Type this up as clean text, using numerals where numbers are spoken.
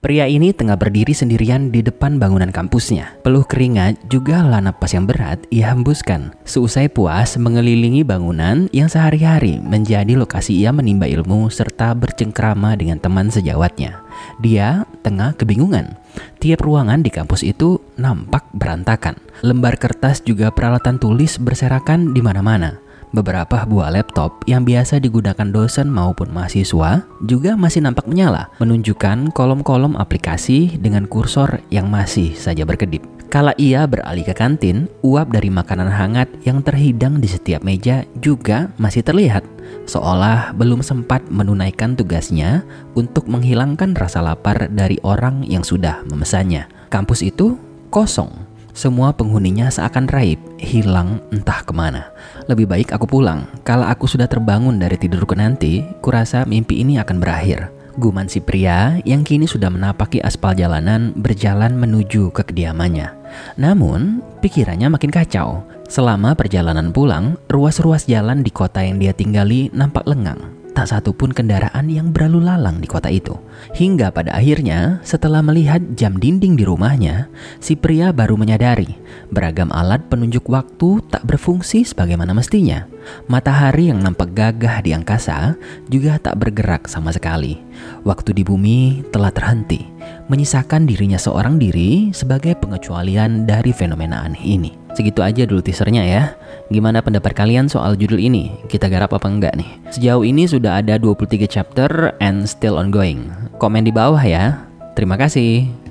Pria ini tengah berdiri sendirian di depan bangunan kampusnya. Peluh keringat juga helah napas yang berat ia hembuskan. Seusai puas mengelilingi bangunan yang sehari-hari menjadi lokasi ia menimba ilmu serta bercengkrama dengan teman sejawatnya. Dia tengah kebingungan. Tiap ruangan di kampus itu nampak berantakan. Lembar kertas juga peralatan tulis berserakan di mana-mana. Beberapa buah laptop yang biasa digunakan dosen maupun mahasiswa juga masih nampak menyala, menunjukkan kolom-kolom aplikasi dengan kursor yang masih saja berkedip. Kala ia beralih ke kantin, uap dari makanan hangat yang terhidang di setiap meja juga masih terlihat, seolah belum sempat menunaikan tugasnya untuk menghilangkan rasa lapar dari orang yang sudah memesannya. Kampus itu kosong. Semua penghuninya seakan raib, hilang entah kemana. Lebih baik aku pulang. Kalau aku sudah terbangun dari tidurku nanti, kurasa mimpi ini akan berakhir. Guman si pria yang kini sudah menapaki aspal jalanan berjalan menuju ke kediamannya. Namun, pikirannya makin kacau. Selama perjalanan pulang, ruas-ruas jalan di kota yang dia tinggali nampak lengang. Tak satu pun kendaraan yang berlalu lalang di kota itu. Hingga pada akhirnya, setelah melihat jam dinding di rumahnya, si pria baru menyadari beragam alat penunjuk waktu tak berfungsi sebagaimana mestinya. Matahari yang nampak gagah di angkasa juga tak bergerak sama sekali. Waktu di bumi telah terhenti, menyisakan dirinya seorang diri sebagai pengecualian dari fenomena aneh ini. Segitu aja dulu teasernya ya. Gimana pendapat kalian soal judul ini? Kita garap apa enggak nih? Sejauh ini sudah ada 23 chapter and still ongoing. Komen di bawah ya. Terima kasih.